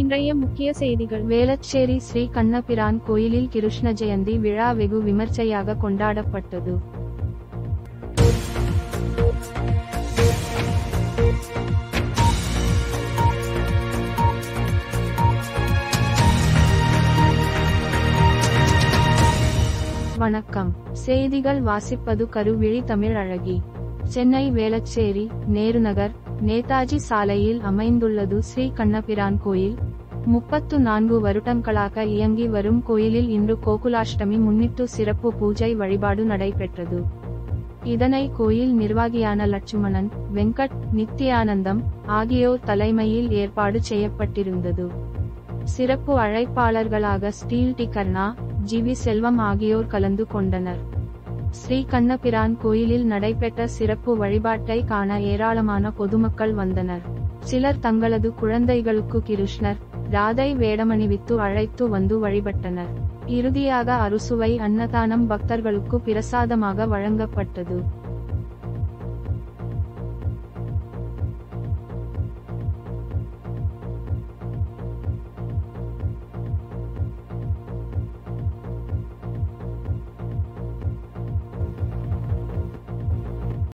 இன்றைய முக்கிய செய்திகள். வேளச்சேரி ஸ்ரீ கண்ணபிரான் கோயிலில் கிருஷ்ண ஜெயந்தி விழா வெகு விமர்சையாக கொண்டாடப்பட்டது. வணக்கம். செய்திகள் வாசிப்பது கருவிழி தமிழ் அழகி. சென்னை வேளச்சேரி நேருநகர் நேதாஜி சாலையில் அமைந்துள்ளது ஸ்ரீ கண்ணபிரான் கோயில். 34 வருடங்களாக இயங்கி வரும் கோயிலில் இன்று கோகுலாஷ்டமி முன்னிட்டு சிறப்பு பூஜை வழிபாடு நடைபெற்றது. இதனை கோயில் நிர்வாகியான லட்சுமணன், வெங்கட், நித்யானந்தம் ஆகியோர் தலைமையில் ஏற்பாடு செய்யப்பட்டிருந்தது. சிறப்பு அழைப்பாளர்களாக ஸ்டீல் டி கர்ணா, ஜி.வி. செல்வம் ஆகியோர் கலந்து கொண்டனர். ஸ்ரீ கண்ணபிரான் கோயிலில் நடைபெற்ற சிறப்பு வழிபாட்டை காண ஏராளமான பொதுமக்கள் வந்தனர். சிலர் தங்களது குழந்தைகளுக்கு கிருஷ்ணர், ராதை வேடமணிவித்து அழைத்து வந்து வழிபட்டனர். இறுதியாக அறுசுவை அன்னதானம் பக்தர்களுக்கு பிரசாதமாக வழங்கப்பட்டது.